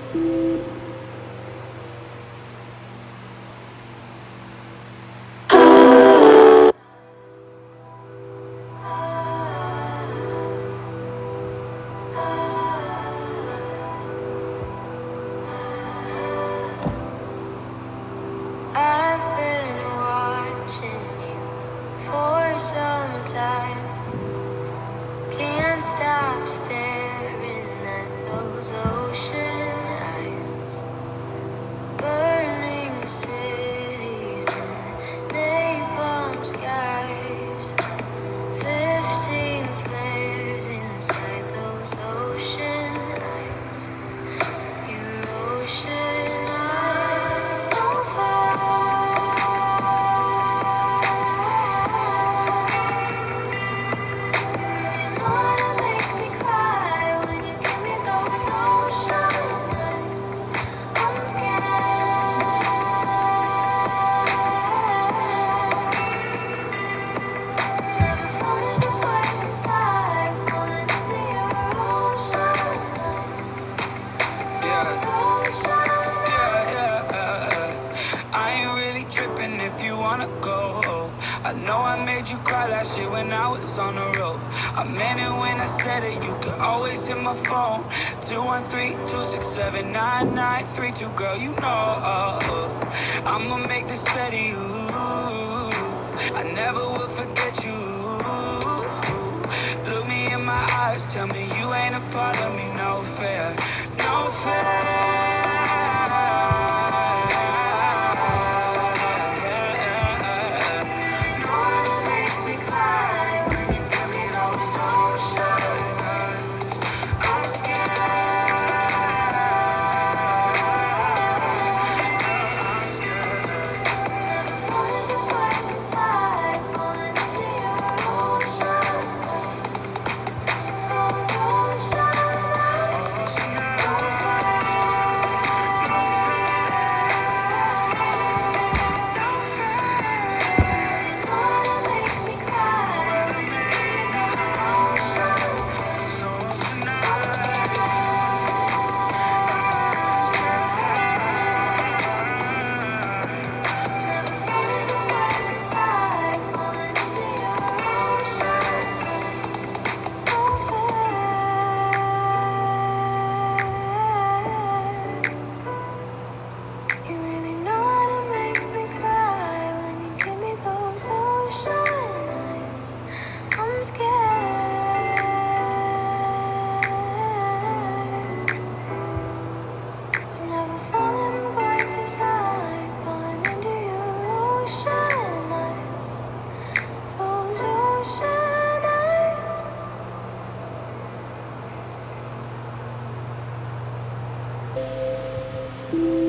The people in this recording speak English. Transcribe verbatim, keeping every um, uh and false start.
Some time can't stop staring at those ocean eyes, burning cities and napalm skies, fifteen flares inside those ocean eyes, your ocean eyes on fire. I know I made you cry last year when I was on the road. I meant it when I said it, you can always hit my phone. two one three, two six seven, nine nine three two, girl, you know uh, I'ma make this steady, ooh, I never will forget you. Look me in my eyes, tell me you ain't a part of me, no fair, no fair. Thank you.